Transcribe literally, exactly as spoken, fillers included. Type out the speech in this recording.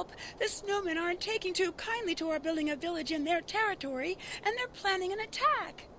help. The snowmen aren't taking too kindly to our building a village in their territory, and they're planning an attack.